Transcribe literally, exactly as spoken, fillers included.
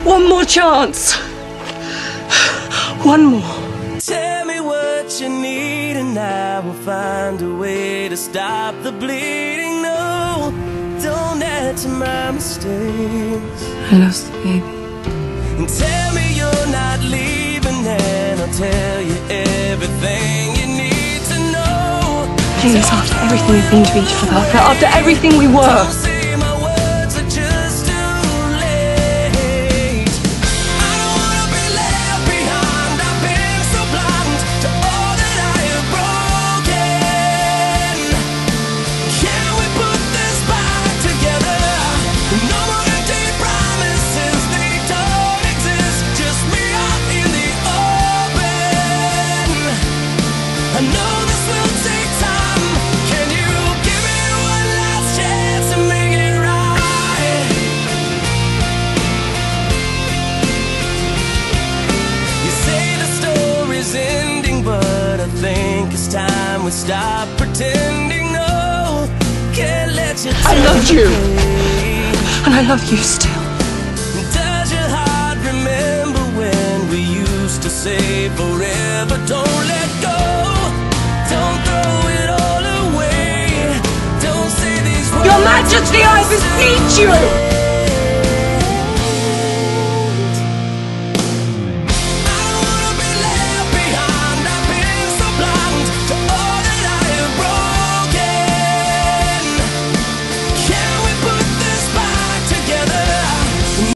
One more chance. One more. Tell me what you need and I will find a way to stop the bleeding. No, don't add to my mistakes. I lost the baby. And tell me you're not leaving and I'll tell you everything you need to know. Please, after everything we've been to each other, after everything we were. I know this will take time. Can you give me one last chance to make it right? You say the story's ending, but I think it's time we stop pretending. No, can't let you. I loved you, and I love you still. Does your heart remember when we used to say forever? Don't let go. Your Majesty, I beseech you!